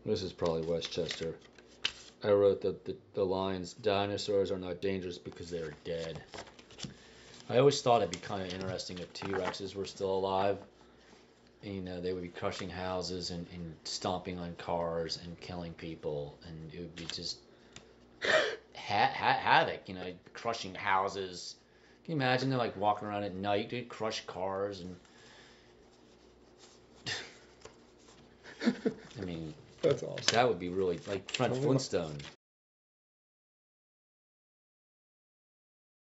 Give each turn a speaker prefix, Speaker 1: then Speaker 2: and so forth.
Speaker 1: This is probably Westchester. I wrote the lines, dinosaurs are not dangerous because they're dead. I always thought it'd be kind of interesting if T-Rexes were still alive. They would be crushing houses and stomping on cars and killing people, and it would be just havoc. Crushing houses. Can you imagine they're like walking around at night, dude, crush cars and I mean
Speaker 2: That's awesome.
Speaker 1: that would be really like Fred Flintstone.